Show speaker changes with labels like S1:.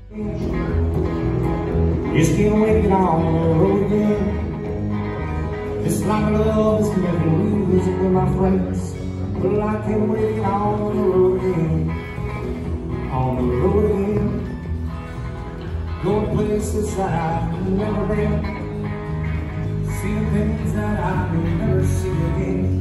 S1: Just can't wait to get on the road again. This line of love is making music with my friends. Well, I can't wait to get on the road again. On the road again. Going places that I've never been. Seeing things that I will never see again.